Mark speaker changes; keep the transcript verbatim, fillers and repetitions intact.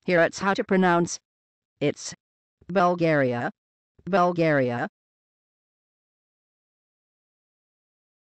Speaker 1: Here it's how to pronounce. It's Bulgaria, Bulgaria.